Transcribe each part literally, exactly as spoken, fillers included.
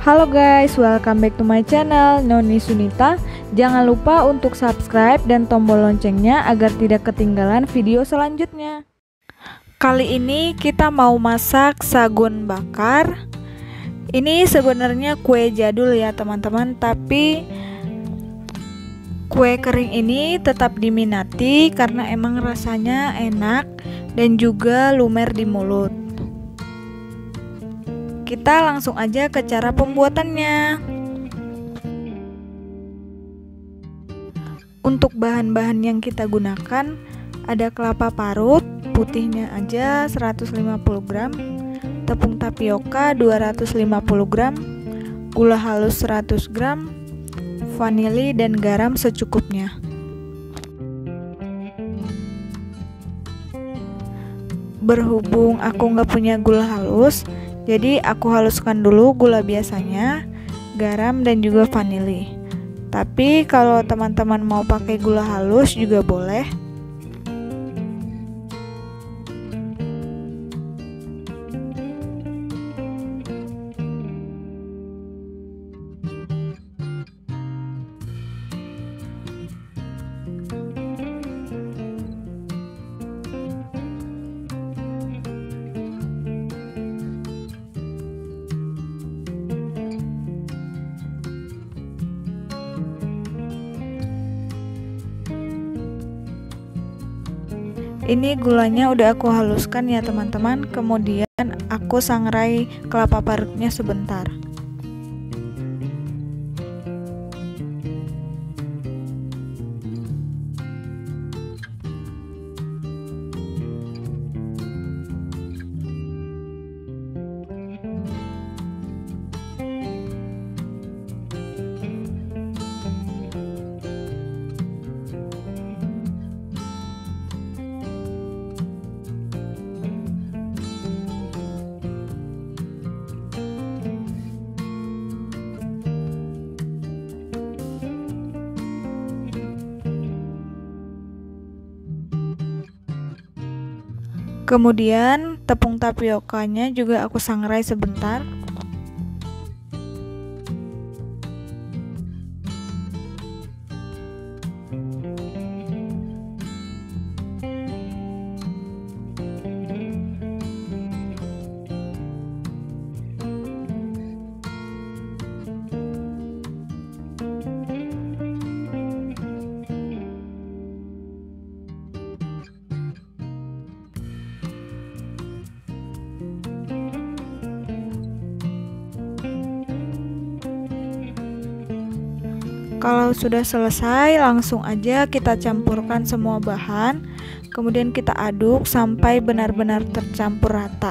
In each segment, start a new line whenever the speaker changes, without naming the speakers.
Halo guys, welcome back to my channel Noni Sunita. Jangan lupa untuk subscribe dan tombol loncengnya agar tidak ketinggalan video selanjutnya. Kali ini kita mau masak sagun bakar. Ini sebenarnya kue jadul ya teman-teman, tapi kue kering ini tetap diminati karena emang rasanya enak dan juga lumer di mulut. Kita langsung aja ke cara pembuatannya. Untuk bahan-bahan yang kita gunakan ada kelapa parut, putihnya aja seratus lima puluh gram, tepung tapioka dua ratus lima puluh gram, gula halus seratus gram, vanili dan garam secukupnya. Berhubung aku nggak punya gula halus, jadi aku haluskan dulu gula biasanya, garam dan juga vanili. Tapi kalau teman-teman mau pakai gula halus juga boleh. Ini gulanya udah aku haluskan ya teman-teman. Kemudian aku sangrai kelapa parutnya sebentar. Kemudian tepung tapiokanya juga aku sangrai sebentar. Kalau sudah selesai, langsung aja kita campurkan semua bahan, kemudian kita aduk sampai benar-benar tercampur rata.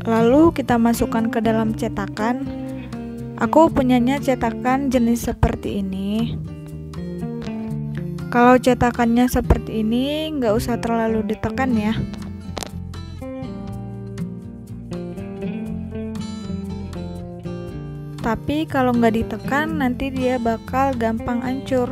Lalu kita masukkan ke dalam cetakan. Aku punyanya cetakan jenis seperti ini. Kalau cetakannya seperti ini, nggak usah terlalu ditekan ya. Tapi kalau nggak ditekan, nanti dia bakal gampang hancur.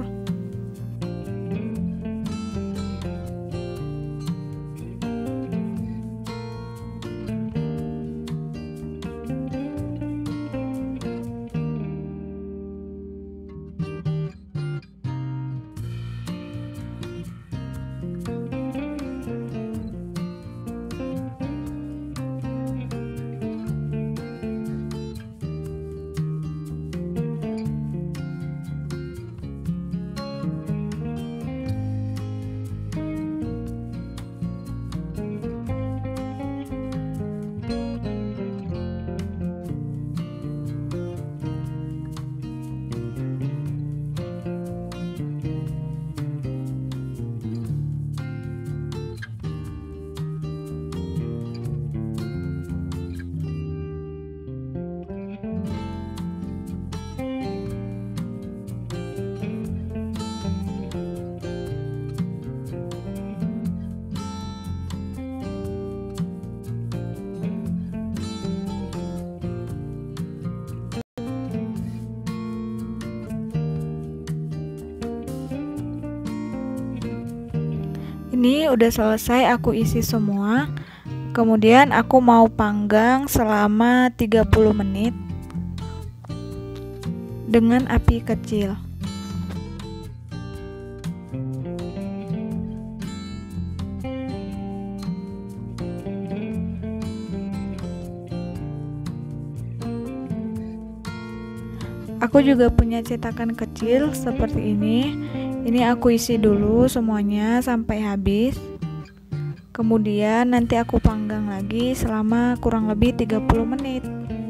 Ini udah selesai aku isi semua. Kemudian aku mau panggang selama tiga puluh menit dengan api kecil. Aku juga punya cetakan kecil seperti ini. Ini aku isi dulu semuanya sampai habis. Kemudian nanti aku panggang lagi selama kurang lebih tiga puluh menit.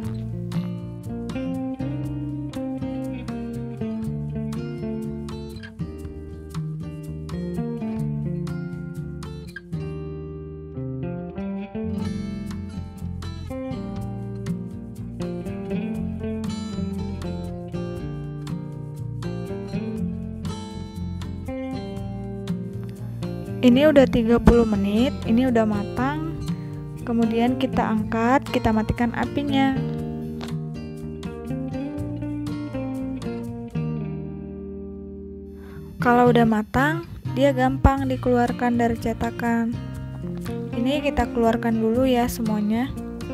Ini udah tiga puluh menit, ini udah matang. Kemudian kita angkat, kita matikan apinya. Kalau udah matang, dia gampang dikeluarkan dari cetakan. Ini kita keluarkan dulu ya semuanya.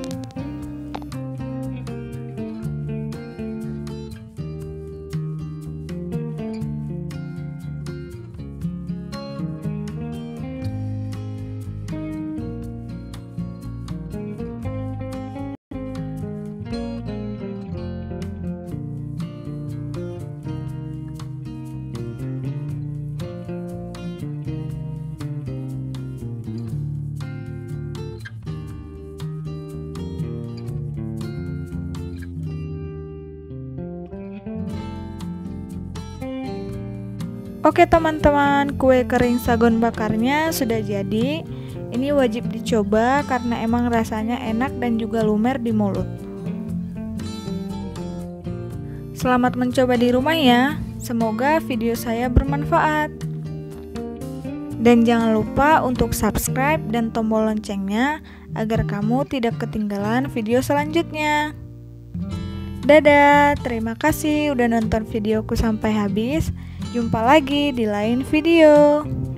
Oke teman-teman, kue kering sagon bakarnya sudah jadi. Ini wajib dicoba karena emang rasanya enak dan juga lumer di mulut. Selamat mencoba di rumah ya. Semoga video saya bermanfaat. Dan jangan lupa untuk subscribe dan tombol loncengnya agar kamu tidak ketinggalan video selanjutnya. Dadah, terima kasih udah nonton videoku sampai habis. Jumpa lagi di lain video.